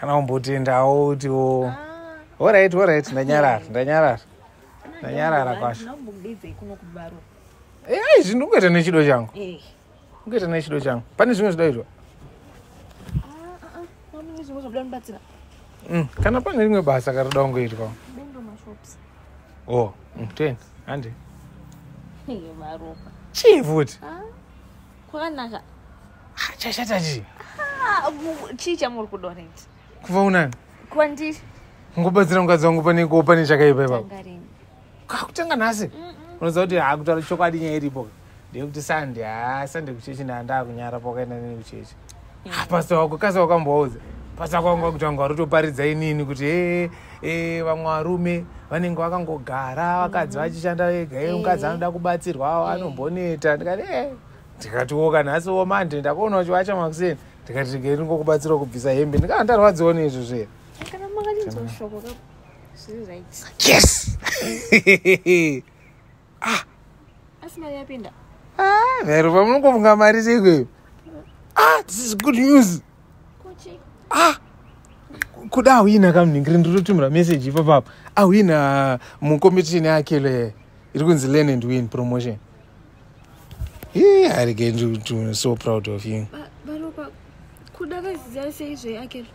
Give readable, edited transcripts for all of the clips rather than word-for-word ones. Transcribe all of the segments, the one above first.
kana umbotendawo utiwo. Alright, ndanyarara kwasho. Izvi ungoita nechido changu. Ungoita nechido changu. Pane zvimwe zvidaitwa? Kana pane rimwe basa karida kungoitwa. Ten. Handi. Chii futi? Kwakanaka. Chashata chii? Chii chamuri kudonate? Kuva unani? Kwandiri. Ngobatsira mukadzi wangu pane chakaipa ipapo. Kakutanga nhasi. Unoziva kuti hakutaura chokwadi nyaya iripo. Ndekuti sande kuchechi ndandaa kunyara pakaenda neni kuchechi. Pastor wako kasa wakamboudza. Pastor wako wanga kuti wanga warotoparidza inini kuti vamwe varume vanenge vakangogara vakadzi vachishanda vega mukadzi anoda kubatsirwa anomboneta. Ndikati nhasi womande ndakaona uchiwacha makuseni. Ndikati regai ndingokubatsira kubvisa hembe. Ndikanga ndarwadziwo neizvo zve. Yes. Vero pamunongofunga mari seikweyo. This is good news. Kuda awina kamunhingiri ndinotumira message ipapapo. Awina mucompetition yake le iri kunzi Learn and Win promotion. I'm so proud of you. Baropa kuda kazidzira seizve yake.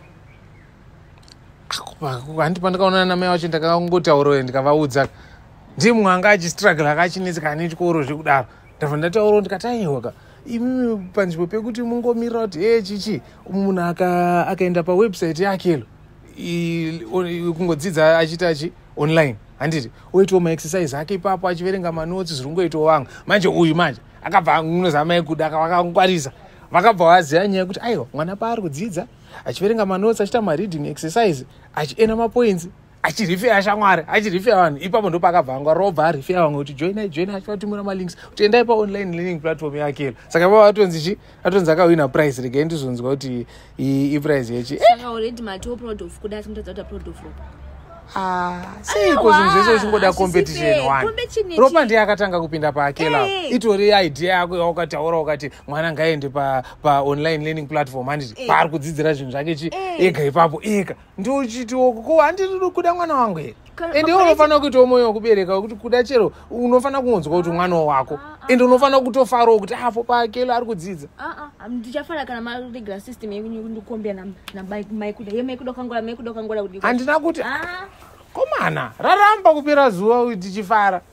Handi pandakaonana namai wacho ndakangotaurawo ndikavaudza ndimwe anga achistruggle akachinetseka nechikoro zvekudaro. Ndabva ndataurawo ndikati aiwa imimi panzvimbo pekuti mungomirira kuti chichi munhu akaenda pawebsite yakelo kungodzidza achitachi online handiti oitawo maexercise ake ipapo achiverenga manotsi zviri kungoitawo vamwe manje uyu manje akabva unozamai kuda vakangwarisa vakabva vaziva nyaya yekuti aiwa mwana paari kudzidza achiverenga manotsi achiita mareading exercise achiena mapoints achirifeya shamwari achirifeya vanhu ipapo ndo pakabva angwarira obva arifeya vamwe kuti join achivatumira malinks kuti endai paonline learning platform yakelo. Saka ipapo atonzi akawina prize. Regai ndizonzwa kuti iprize yechi saka already mati proud of kuda simutadza kuti proud of seiko zvinhu zvese uchingoda competition one. Ropa ndiye akatanga kupinda paakela itori idea yako yaukataura ukati mwana ngaende paonline learning platform handiti paari kudzidzira zvinhu zvake chi ega ipapo ega ndiuchitiwo ko handiri kuda mwana wangu ere ende unofanira kuitawo mwoyo wekubereka wekuti kuda chero unofanira kungonzwa kuti mwana wako ende unofanira kutofarawo kuti apo paakelo ari kudzidza. Ndichafara kana maregular system yekundikombeya namaikuda yemaikuda ukangora kuti handina kuti komana raramba kupera zuva tichifara